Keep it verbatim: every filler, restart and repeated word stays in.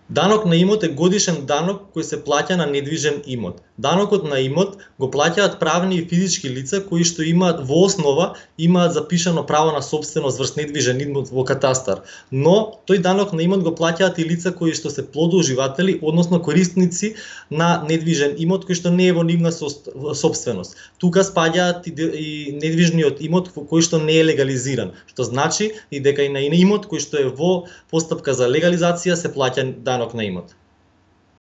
Данок на имот е годишен данок кој се плаќа на недвижен имот. Данокот на имот го плаќаат правни и физички лица кои што имаат во основа имаат запишано право на собственост врз недвижен имот во катастар, но тој данок на имот го плаќаат и лица кои што се плодоуживатели, односно корисници на недвижен имот кој што не е во нивна собственост. Тука спаѓаат и недвижниот имот кој што не е легализиран, што значи и дека и на имот кој што е во постапка за легализација се плаќа данок на имот.